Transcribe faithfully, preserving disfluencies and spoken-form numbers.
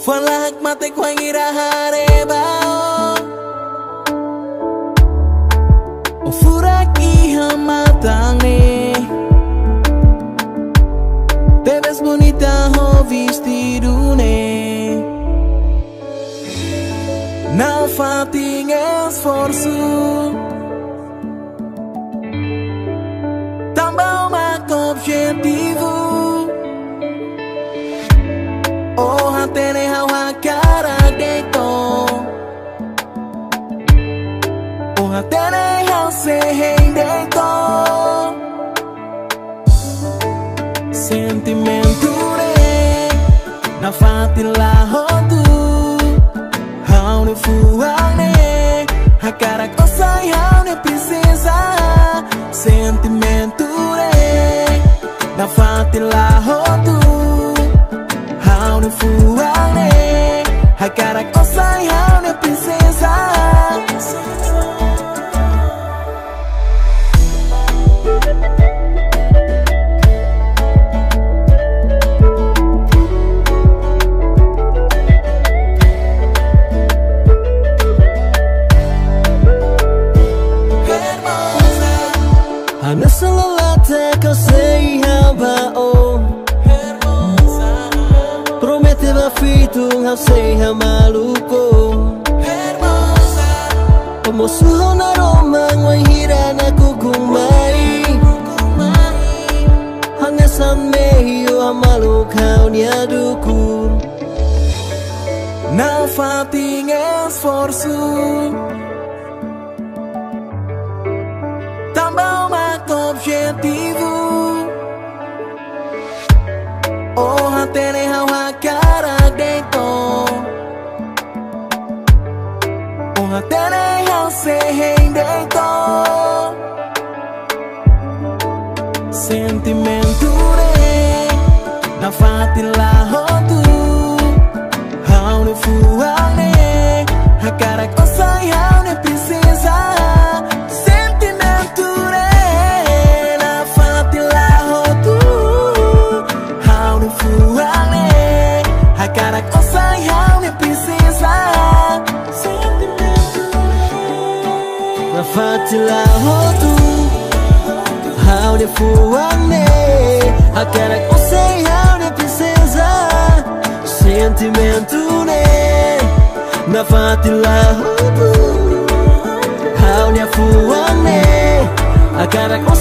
Falak mate kwa ngirahare bao O furaki hamatane Te ves bonita ho vestidune Não fating esforço Também uma objetivo Oh, hantene hau hakara deito Oh, hantene hau seheng deito Sentimento ne Na fatila hotu Hau ne fuang ne Hakara kosai hau ne princesa Sentimento ne Na fatila hotu Hau ne fuang ne Hakara kosai hau ne princesa Hana salawate kau sei hambao Hermosa Promete ba fitung hau sei hamaluko Hermosa Pemusuh na romang wai hirana kukumai Hangasan mehiyo hamaluk hau niaduku Não fating esforço Objetivo Oh, hantene hau hakara deito Oh, hantene hau seheng deito Sentimento ne Na fatila hotu Hau ne fuang ne Hakara kosai hau ne princesa Hakara kosai hau ne princesa Sentimento Na fatila hotu Hau ne fuang ne Hakara kosai hau ne princesa Sentimento ne Na fatila hotu Hau ne fuang ne Hakara kosai